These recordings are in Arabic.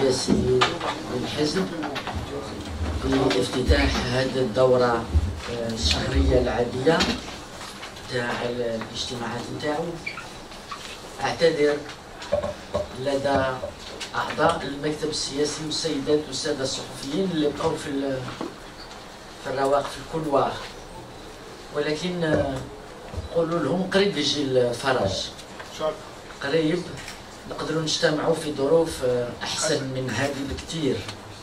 السياسي للحزب في افتتاح هذه الدورة الشهرية العادية تاع الاجتماعات نتاعو. أعتذر لدى أعضاء المكتب السياسي والسيدات والسادة الصحفيين اللي بقوا في الرواق في الكولوار، ولكن قولوا لهم قريب يجي الفرج، قريب نقدروا نجتمعوا في ظروف أحسن من هذه بكثير.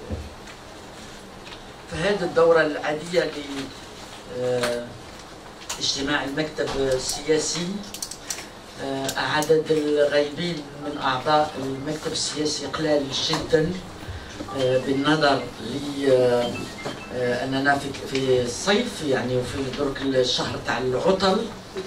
فهذه الدورة العادية لاجتماع المكتب السياسي عدد الغايبين من أعضاء المكتب السياسي قلال جدا، بالنظر لأننا في الصيف يعني وفي درك الشهر تاع العطل،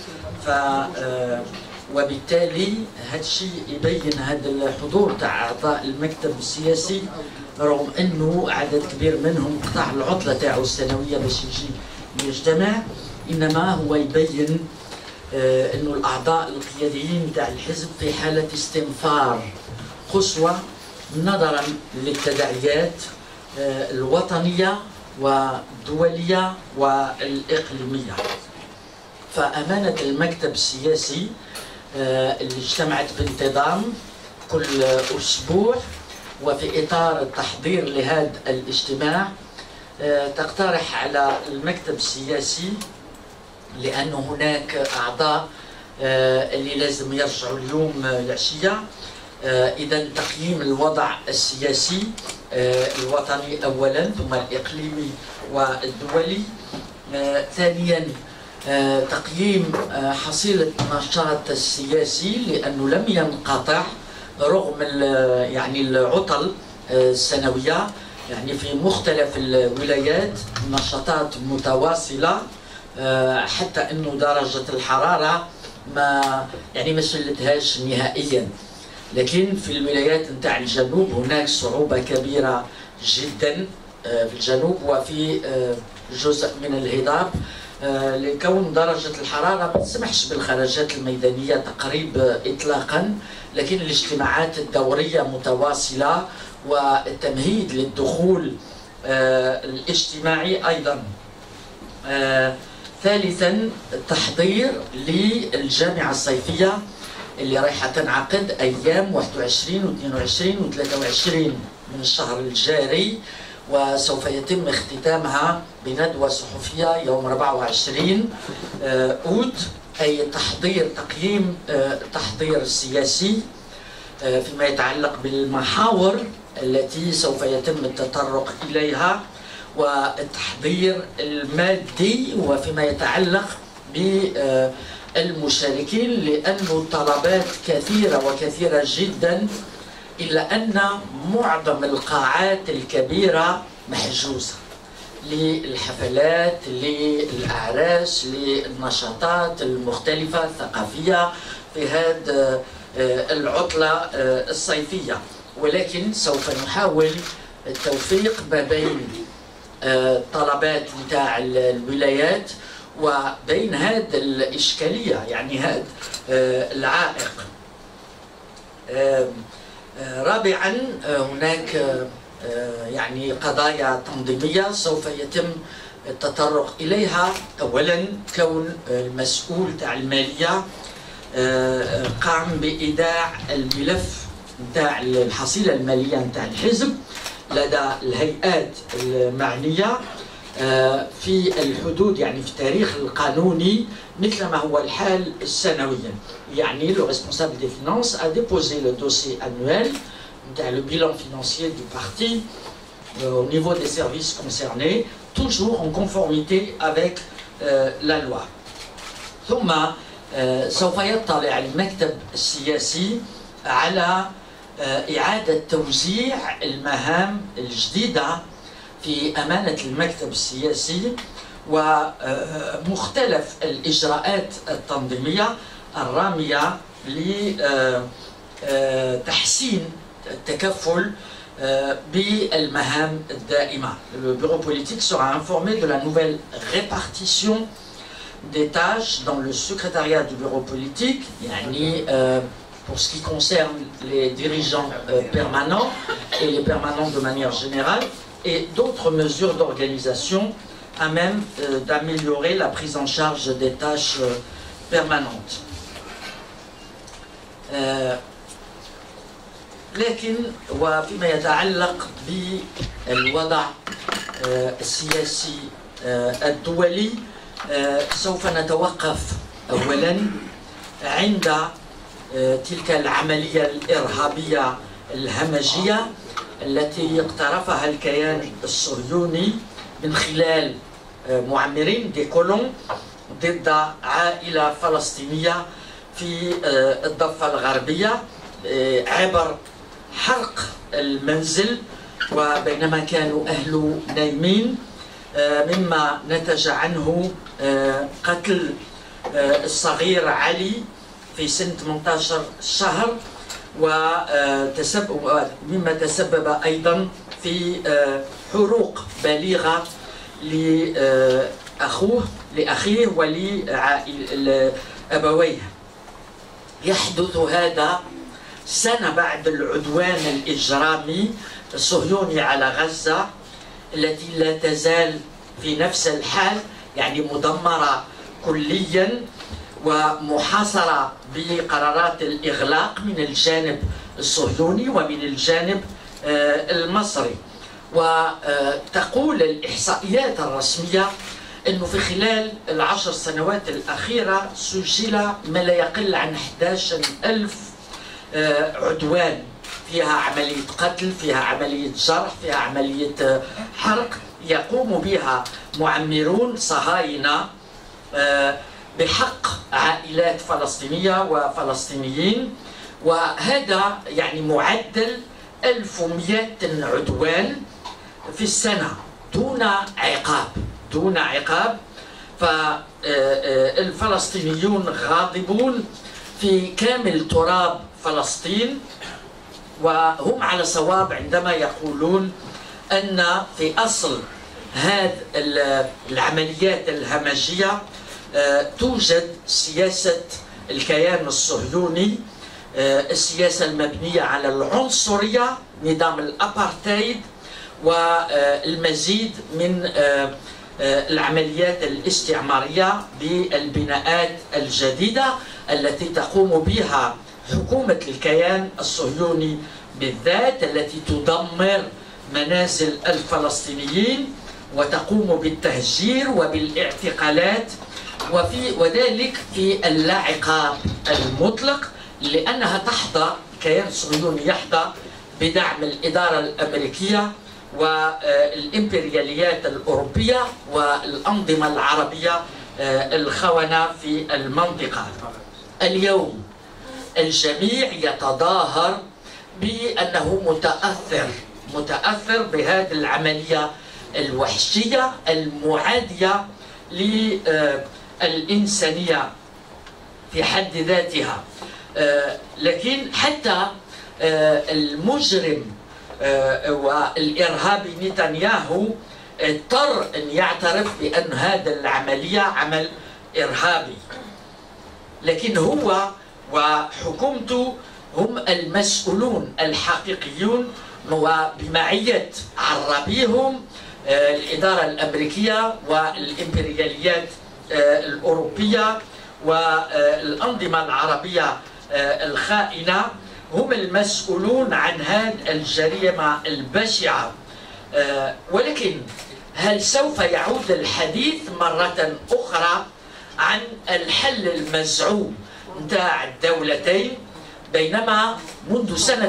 وبالتالي هذا الشيء يبين هذا الحضور تاع أعضاء المكتب السياسي رغم أنه عدد كبير منهم قطع العطلة تاعو السنوية باش يجي يجتمع، إنما هو يبين أنه الأعضاء القياديين تاع الحزب في حالة استنفار قصوى نظرا للتداعيات الوطنية والدولية والإقليمية. فأمانة المكتب السياسي اللي اجتمعت بانتظام كل أسبوع وفي إطار التحضير لهذا الاجتماع تقترح على المكتب السياسي، لأن هناك أعضاء اللي لازم يرجعوا اليوم العشية، إذا تقييم الوضع السياسي الوطني أولا ثم الإقليمي والدولي، ثانيا تقييم حصيلة النشاط السياسي لأنه لم ينقطع رغم يعني العطل السنوية، يعني في مختلف الولايات نشاطات متواصلة حتى أنه درجة الحرارة ما شلتهاش نهائيا. لكن في الولايات نتاع الجنوب هناك صعوبة كبيرة جدا في الجنوب وفي جزء من الهضاب، لكون درجة الحرارة ما تسمحش بالخرجات الميدانية تقريبا إطلاقا، لكن الاجتماعات الدورية متواصلة والتمهيد للدخول الاجتماعي أيضا. ثالثا التحضير للجامعة الصيفية اللي رايحة تنعقد أيام 21 و 22 و 23 من الشهر الجاري، وسوف يتم اختتامها بندوة صحفية يوم 24 أوت، أي تقييم التحضير السياسي فيما يتعلق بالمحاور التي سوف يتم التطرق إليها، والتحضير المادي وفيما يتعلق بالمشاركين، لأنه طلبات كثيرة جدا، إلا أن معظم القاعات الكبيرة محجوزة للحفلات، للأعراس، للنشاطات المختلفة الثقافية في هذه العطلة الصيفية. ولكن سوف نحاول التوفيق ما بين الطلبات نتاع الولايات وبين هذه الإشكالية، يعني هذا العائق. رابعا هناك يعني قضايا تنظيمية سوف يتم التطرق إليها. أولا كون المسؤول تاع المالية قام بإيداع الملف نتاع الحصيلة المالية نتاع الحزب لدى الهيئات المعنية في الحدود، يعني في التاريخ القانوني مثل ما هو الحال سنويا. يعني le responsable des finances a déposé le dossier annuel le bilan financier du parti au niveau des services concernés, toujours en conformité avec la loi. ثم سوف يطلع المكتب السياسي على إعادة توزيع المهام الجديدة في أمانة المكتب السياسي ومختلف الإجراءات التنظيمية الرامية لتحسين التكفل بالمهام الدائمة. Le bureau politique sera informé de la nouvelle répartition des tâches dans le secrétariat du bureau politique, يعني pour ce qui concerne les dirigeants permanents, et les permanents de manière générale, et d'autres mesures d'organisation à même d'améliorer la prise en charge des tâches permanentes. لكن وفيما يتعلق بالوضع السياسي الدولي سوف نتوقف أولا عند تلك العملية الإرهابية الهمجية التي اقترفها الكيان الصهيوني من خلال معمرين دي كولون ضد عائلة فلسطينية في الضفة الغربية عبر حرق المنزل وبينما كانوا أهله نايمين، مما نتج عنه قتل الصغير علي في سن 18 شهر، مما تسبب أيضا في حروق بالغة لأخيه ولأبويه. يحدث هذا سنة بعد العدوان الإجرامي الصهيوني على غزة التي لا تزال في نفس الحال، يعني مدمرة كليا ومحاصرة بقرارات الإغلاق من الجانب الصهيوني ومن الجانب المصري. وتقول الإحصائيات الرسمية أنه في خلال ال10 سنوات الأخيرة سجل ما لا يقل عن 11,000 عدوان، فيها عملية قتل، فيها عملية جرح، فيها عملية حرق يقوم بها معمرون صهاينة بحق عائلات فلسطينية وفلسطينيين، وهذا يعني معدل 1100 عدوان في السنة دون عقاب. فالفلسطينيون غاضبون في كامل تراب فلسطين، وهم على صواب عندما يقولون أن في أصل هذه العمليات الهمجية توجد سياسة الكيان الصهيوني، السياسة المبنية على العنصرية، نظام الأبارتايد، والمزيد من العمليات الاستعمارية بالبناءات الجديدة التي تقوم بها حكومة الكيان الصهيوني بالذات، التي تدمر منازل الفلسطينيين وتقوم بالتهجير وبالاعتقالات، وذلك في اللاعقاب المطلق، لأنها تحظى، الكيان الصهيوني يحظى بدعم الإدارة الأمريكية والإمبرياليات الأوروبية والأنظمة العربية الخونة في المنطقة. اليوم الجميع يتظاهر بأنه متأثر بهذه العملية الوحشية المعادية للإنسانية في حد ذاتها. لكن حتى المجرم والإرهابي نتنياهو اضطر أن يعترف بأن هذه العملية عمل إرهابي، لكن هو وحكومته هم المسؤولون الحقيقيون، وبمعية عربيهم الإدارة الأمريكية والإمبرياليات الأوروبية والأنظمة العربية الخائنة، هم المسؤولون عن هذه الجريمة البشعة. ولكن هل سوف يعود الحديث مرة أخرى عن الحل المزعوم نتاع الدولتين، بينما منذ سنة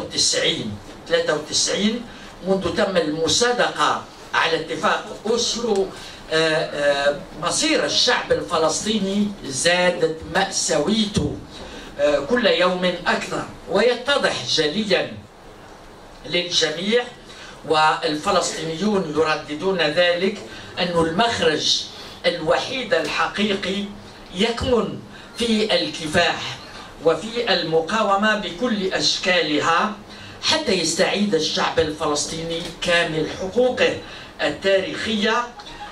93 منذ تم المصادقة على اتفاق أوسلو مصير الشعب الفلسطيني زادت مأساويته كل يوم أكثر، ويتضح جليا للجميع والفلسطينيون يرددون ذلك أن المخرج الوحيد الحقيقي يكمن في الكفاح وفي المقاومة بكل أشكالها حتى يستعيد الشعب الفلسطيني كامل حقوقه التاريخية،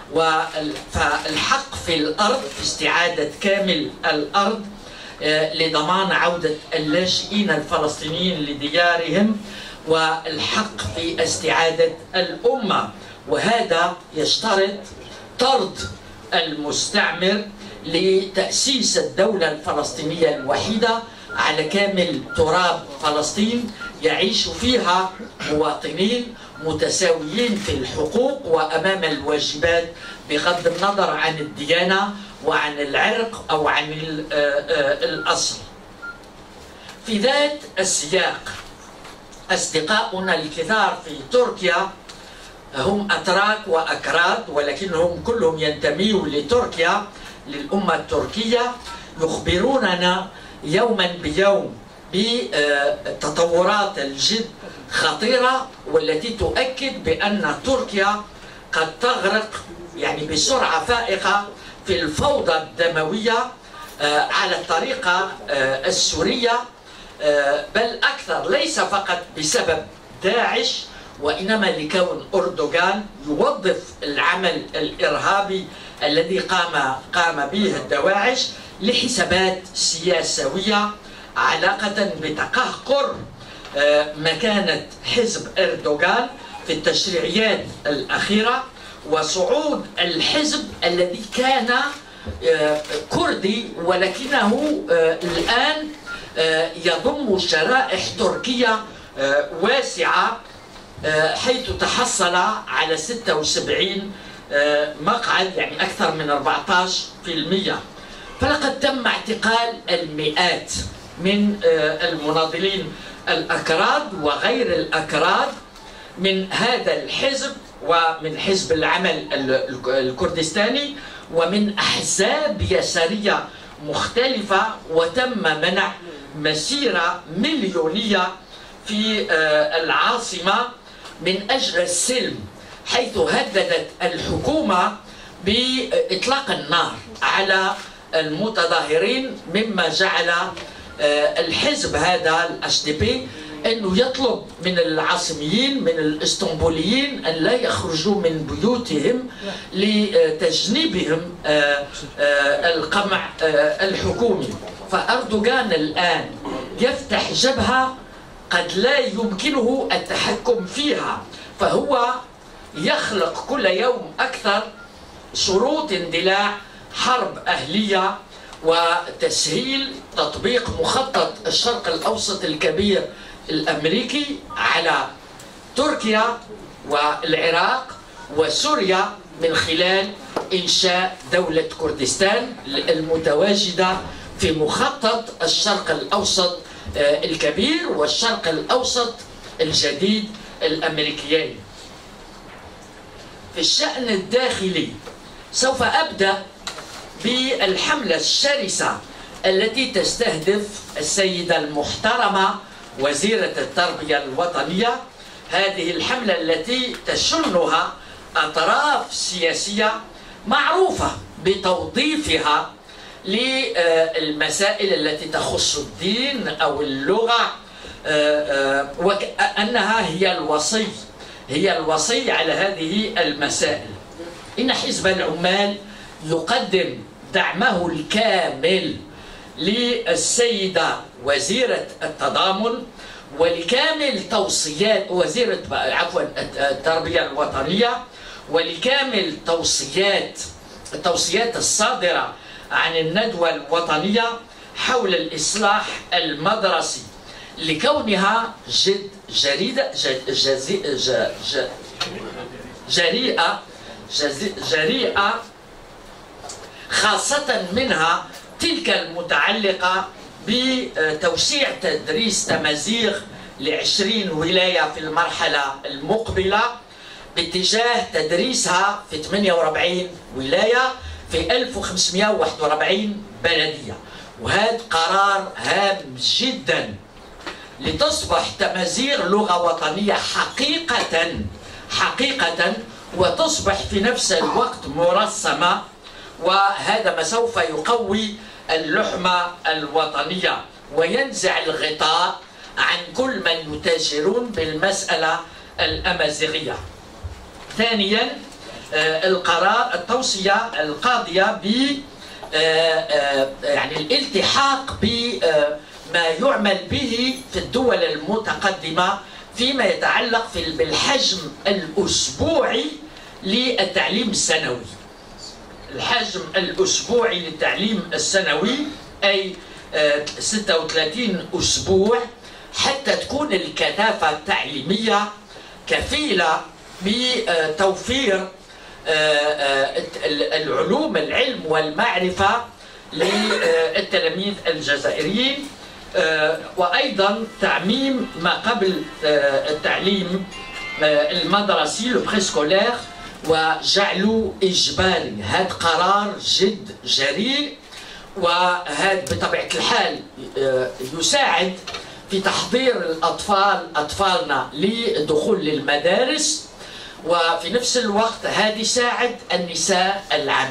فالحق في الأرض، في استعادة كامل الأرض لضمان عودة اللاجئين الفلسطينيين لديارهم، والحق في استعادة الأمة، وهذا يشترط طرد المستعمر لتأسيس الدولة الفلسطينية الوحيدة على كامل تراب فلسطين يعيش فيها مواطنين متساويين في الحقوق وأمام الواجبات بغض النظر عن الديانة وعن العرق أو عن الأصل. في ذات السياق أصدقاؤنا الكثار في تركيا هم أتراك وأكراد، ولكنهم كلهم ينتمون لتركيا، للأمة التركية، يخبروننا يوما بيوم بتطورات الجد خطيرة والتي تؤكد بأن تركيا قد تغرق يعني بسرعة فائقة في الفوضى الدموية على الطريقة السورية، بل أكثر، ليس فقط بسبب داعش وإنما لكون أردوغان يوظف العمل الإرهابي الذي قام به الدواعش لحسابات سياسوية علاقة بتقهقر مكانة حزب أردوغان في التشريعيات الأخيرة وصعود الحزب الذي كان كردي ولكنه الآن يضم شرائح تركية واسعة، حيث تحصل على 76 مقعد، يعني أكثر من 14%. فلقد تم اعتقال المئات من المناضلين الأكراد وغير الأكراد من هذا الحزب ومن حزب العمل الكردستاني ومن أحزاب يسارية مختلفة، وتم منع مسيرة مليونية في العاصمة من أجل السلم، حيث هددت الحكومة بإطلاق النار على المتظاهرين، مما جعل الحزب هذا الHDP أنه يطلب من العاصميين من الإسطنبوليين أن لا يخرجوا من بيوتهم لتجنيبهم القمع الحكومي. فأردوغان الآن يفتح جبهة قد لا يمكنه التحكم فيها، فهو يخلق كل يوم أكثر شروط اندلاع حرب أهلية وتسهيل تطبيق مخطط الشرق الأوسط الكبير الأمريكي على تركيا والعراق وسوريا من خلال إنشاء دولة كردستان المتواجدة في مخطط الشرق الأوسط الكبير والشرق الأوسط الجديد الأمريكيين. في الشأن الداخلي سوف أبدأ بالحملة الشرسة التي تستهدف السيدة المحترمة وزيرة التربية الوطنية، هذه الحملة التي تشنها أطراف سياسية معروفة بتوظيفها للمسائل التي تخص الدين أو اللغة، وأنها هي الوصي على هذه المسائل. إن حزب العمال يقدم دعمه الكامل للسيدة وزيرة التضامن ولكامل توصيات وزيرة التربية الوطنية ولكامل التوصيات الصادرة عن الندوة الوطنية حول الإصلاح المدرسي، لكونها جريئة خاصة منها تلك المتعلقة بتوسيع تدريس تمازيغ ل20 ولاية في المرحلة المقبلة باتجاه تدريسها في 48 ولاية في 1541 بلدية. وهذا قرار هام جدا لتصبح تمازيغ لغة وطنية حقيقة وتصبح في نفس الوقت مرسمة، وهذا ما سوف يقوي اللحمة الوطنية وينزع الغطاء عن كل من يتاجرون بالمسألة الأمازيغية. ثانيا التوصية القاضية ب يعني الالتحاق بما يعمل به في الدول المتقدمة فيما يتعلق بالحجم الأسبوعي للتعليم السنوي. الحجم الأسبوعي للتعليم السنوي أي 36 أسبوع، حتى تكون الكثافة التعليمية كفيلة بتوفير العلم والمعرفة للتلاميذ الجزائريين، وأيضا تعميم ما قبل التعليم المدرسي البريسكولير وجعله إجباري. هذا قرار جد جريء، وهذا بطبيعة الحال يساعد في تحضير أطفالنا للدخول للمدارس، وفي نفس الوقت هذا يساعد النساء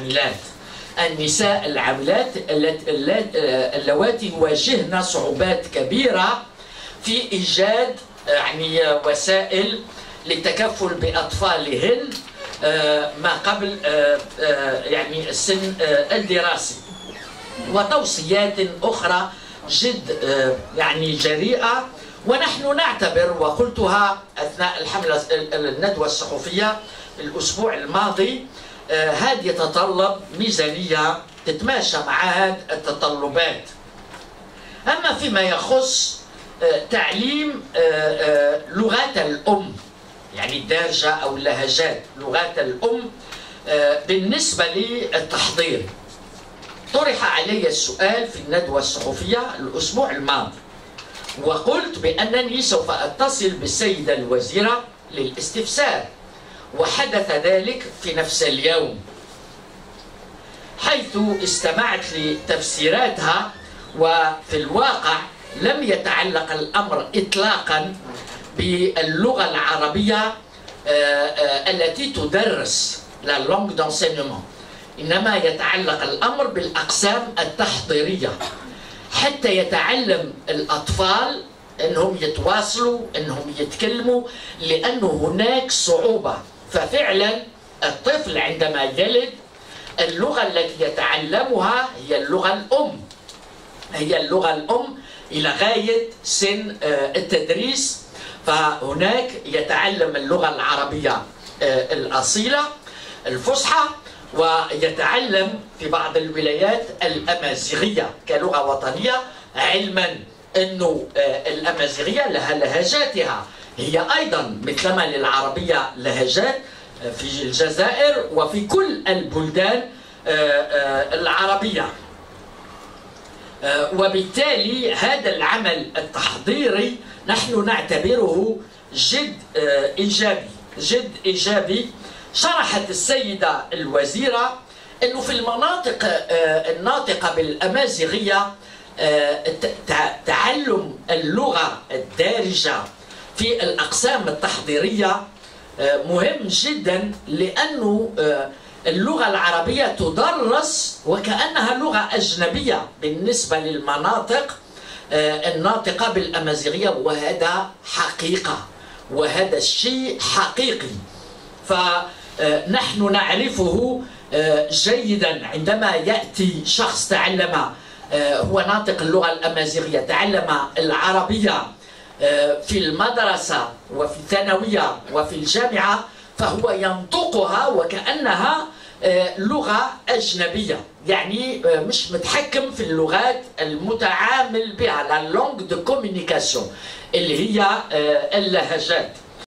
العاملات اللواتي يواجهن صعوبات كبيرة في إيجاد وسائل للتكفل بأطفالهن ما قبل السن الدراسي. وتوصيات أخرى جد جريئة، ونحن نعتبر، وقلتها أثناء الحملة الندوة الصحفية الأسبوع الماضي، هذا يتطلب ميزانية تتماشى مع هذه التطلبات. أما فيما يخص تعليم لغات الأم، الدارجة أو اللهجات، لغات الأم، بالنسبة للتحضير طرح علي السؤال في الندوة الصحفية الأسبوع الماضي، وقلت بأنني سوف أتصل بالسيدة الوزيرة للاستفسار، وحدث ذلك في نفس اليوم، حيث استمعت لتفسيراتها. وفي الواقع لم يتعلق الأمر إطلاقا باللغة العربية التي تدرس لا لونغ دونسينمون، إنما يتعلق الأمر بالأقسام التحضيرية، حتى يتعلم الأطفال أنهم يتواصلوا، أنهم يتكلموا، لأن هناك صعوبة. ففعلا الطفل عندما يلد اللغة التي يتعلمها هي اللغة الأم إلى غاية سن التدريس. فهناك يتعلم اللغة العربية الأصيلة الفصحى، ويتعلم في بعض الولايات الأمازيغية كلغة وطنية، علما أنه الأمازيغية لها لهجاتها، هي أيضا مثلما للعربية لهجات في الجزائر وفي كل البلدان العربية. وبالتالي هذا العمل التحضيري نحن نعتبره جد إيجابي. شرحت السيدة الوزيرة أنه في المناطق الناطقة بالأمازيغية تعلم اللغة الدارجة في الأقسام التحضيرية مهم جدا، لأنه اللغة العربية تدرس وكأنها لغة أجنبية بالنسبة للمناطق الناطقة بالأمازيغية، وهذا حقيقة، وهذا الشيء حقيقي. فنحن نعرفه جيدا عندما يأتي شخص تعلم، هو ناطق اللغة الأمازيغية، تعلم العربية في المدرسة وفي الثانوية وفي الجامعة، فهو ينطقها وكأنها لغة أجنبية، مش متحكم في اللغات المتعامل بها، لا لونغ دو كومينيكاسيون اللي هي اللهجات.